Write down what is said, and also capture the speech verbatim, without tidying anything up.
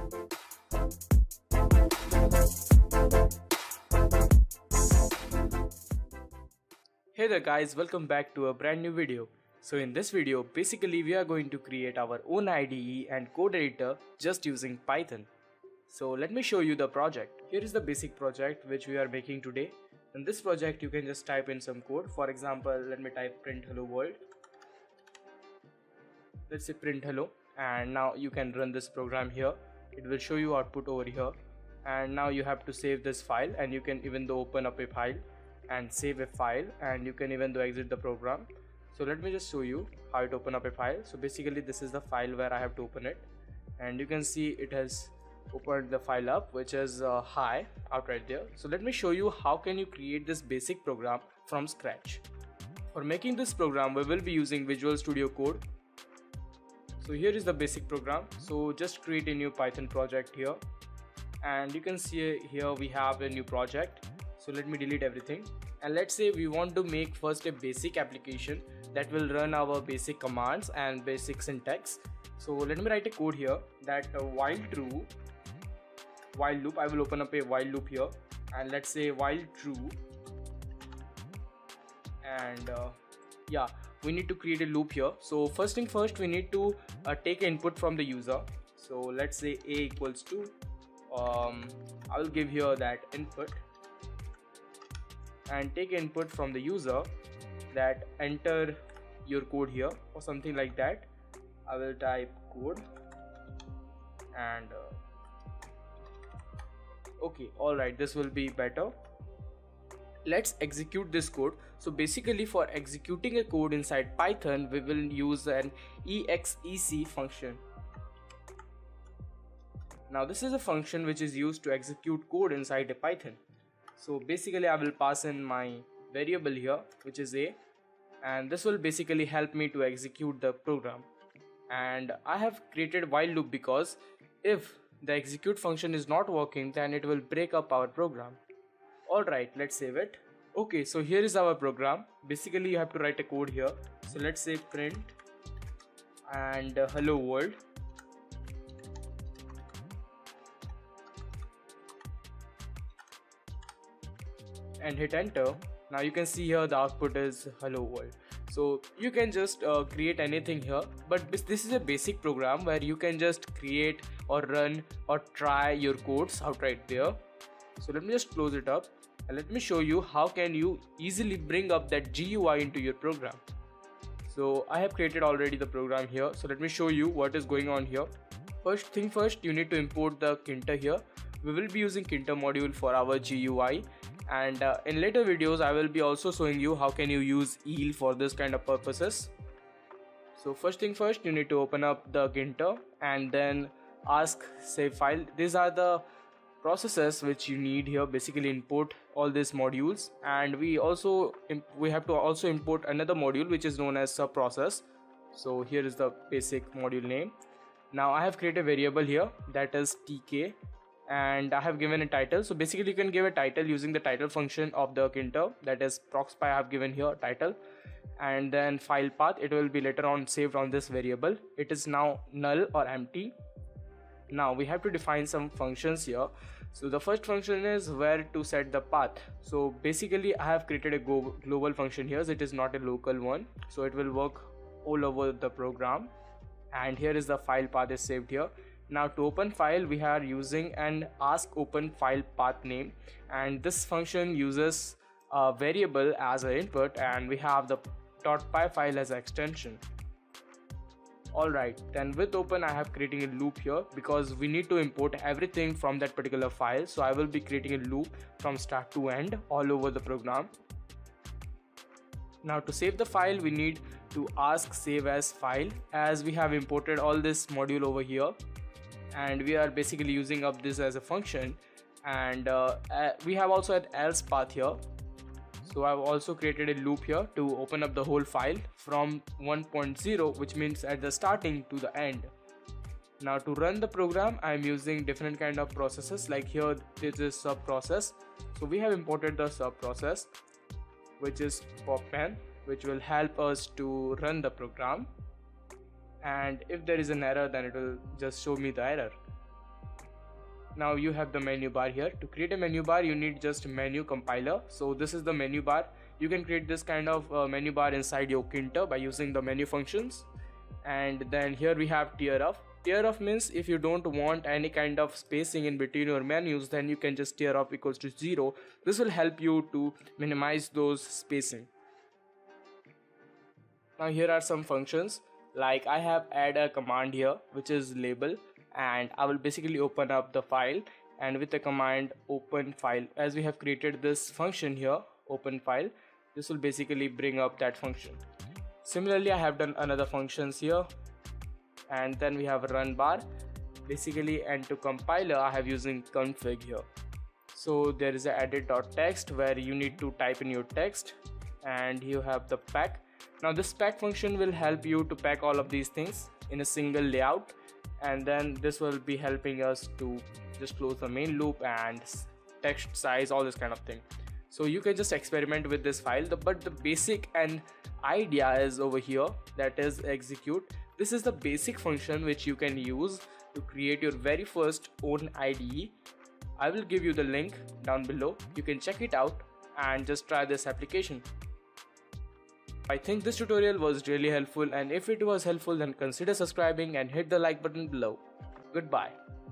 Hey there guys, welcome back to a brand new video. So in this video, basically we are going to create our own I D E and code editor just using Python. So let me show you the project. Here is the basic project which we are making today. In this project you can just type in some code. For example, let me type print hello world. Let's say print hello, and now you can run this program here. It will show you output over here, and now you have to save this file, and you can even though open up a file and save a file, and you can even though exit the program. So let me just show you how to open up a file. So basically this is the file where I have to open it, and you can see it has opened the file up, which is uh, hi out right there. So let me show you how can you create this basic program from scratch. For making this program we will be using Visual Studio Code. So here is the basic program. So just create a new Python project here, and you can see here we have a new project. So let me delete everything, and let's say we want to make first a basic application that will run our basic commands and basic syntax. So let me write a code here that uh, while true while loop. I will open up a while loop here, and let's say while true, and uh, yeah, we need to create a loop here. So first thing first, we need to uh, take input from the user. So let's say a equals to um, I will give here that input, and take input from the user that enter your code here or something like that. I will type code, and uh, okay, alright, this will be better. Let's execute this code. So basically for executing a code inside Python we will use an exec function. Now this is a function which is used to execute code inside a Python. So basically I will pass in my variable here, which is a, and this will basically help me to execute the program. And I have created while loop because if the execute function is not working, then it will break up our program. Alright, let's save it. Okay, so here is our program. Basically you have to write a code here. So let's say print and uh, hello world. And hit enter. Now you can see here the output is hello world. So you can just uh, create anything here, but this is a basic program where you can just create or run or try your codes out right there. So let me just close it up, and let me show you how can you easily bring up that G U I into your program. So I have created already the program here, so let me show you what is going on here. First thing first, you need to import the Tkinter here. We will be using Tkinter module for our G U I, and uh, in later videos I will be also showing you how can you use E L for this kind of purposes. So first thing first, you need to open up the Tkinter and then ask save file. These are the processes which you need here. Basically import all these modules, and we also we have to also import another module which is known as sub process. So here is the basic module name. Now I have created a variable here that is tk, and I have given a title. So basically you can give a title using the title function of the Tkinter, that is proxpy. I have given here title, and then file path. It will be later on saved on this variable. It is now null or empty. Now we have to define some functions here. So the first function is where to set the path. So basically I have created a global function here. It is not a local one, so it will work all over the program. And here is the file path is saved here. Now to open file we are using an ask open file path name, and this function uses a variable as an input, and we have the .py file as an extension. Alright, then with open I have creating a loop here because we need to import everything from that particular file. So I will be creating a loop from start to end all over the program. Now to save the file we need to ask save as file, as we have imported all this module over here, and we are basically using up this as a function. And uh, uh, we have also an else path here. So I've also created a loop here to open up the whole file from one point zero, which means at the starting to the end. Now to run the program I am using different kind of processes. Like here this is sub process. So we have imported the sub process, which is popman, which will help us to run the program. And if there is an error, then it will just show me the error. Now you have the menu bar here. To create a menu bar, you need just menu compiler. So this is the menu bar. You can create this kind of uh, menu bar inside your Tkinter by using the menu functions. And then here we have tear off. Tear off means if you don't want any kind of spacing in between your menus, then you can just tear off equals to zero. This will help you to minimize those spacing. Now here are some functions. Like I have add a command here which is label, and I will basically open up the file, and with the command open file, as we have created this function here, open file, this will basically bring up that function. Similarly, I have done another functions here, and then we have run bar basically, and to compiler I have using config here. So there is a edit.text where you need to type in your text, and you have the pack. Now this pack function will help you to pack all of these things in a single layout, and then this will be helping us to just close the main loop and text size, all this kind of thing. So you can just experiment with this file, but the basic and idea is over here, that is execute. This is the basic function which you can use to create your very first own I D E. I will give you the link down below. You can check it out and just try this application. I think this tutorial was really helpful, and if it was helpful then consider subscribing and hit the like button below. Goodbye.